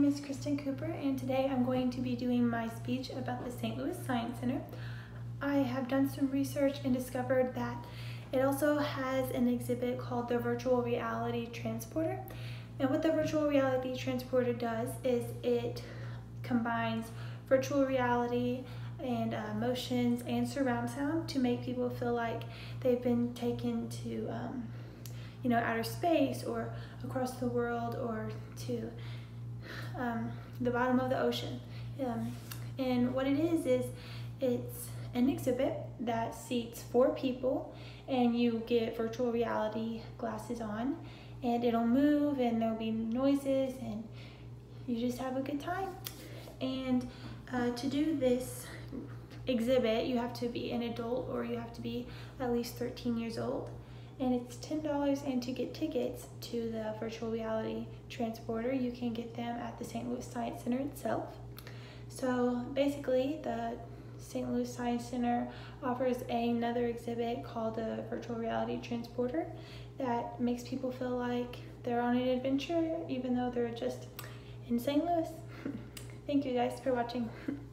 is Kristen Cooper, and today I'm going to be doing my speech about the St. Louis Science Center. I have done some research and discovered that it also has an exhibit called the Virtual Reality Transporter. And what the Virtual Reality Transporter does is it combines virtual reality and motions and surround sound to make people feel like they've been taken to outer space or across the world or to the bottom of the ocean. And what it is it's an exhibit that seats 4 people, and you get virtual reality glasses on, and it'll move and there'll be noises and you just have a good time. And to do this exhibit, you have to be an adult or you have to be at least 13 years old. And it's $10, and to get tickets to the virtual reality transporter, you can get them at the St. Louis Science Center itself. So basically, the St. Louis Science Center offers another exhibit called the Virtual Reality Transporter that makes people feel like they're on an adventure even though they're just in St. Louis. Thank you guys for watching.